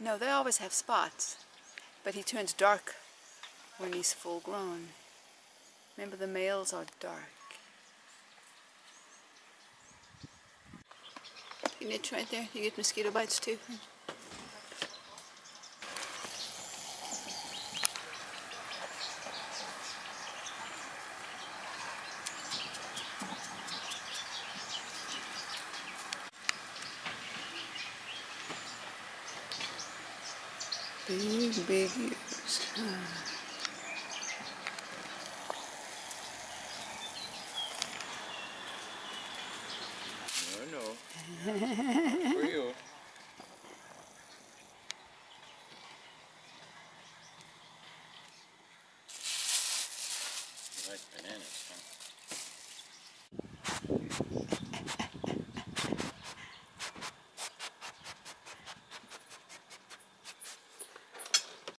No, they always have spots, but he turns dark when he's full grown. Remember, the males are dark. You niche right there? You get mosquito bites too? Big, big ears. No. For you. You like bananas, huh?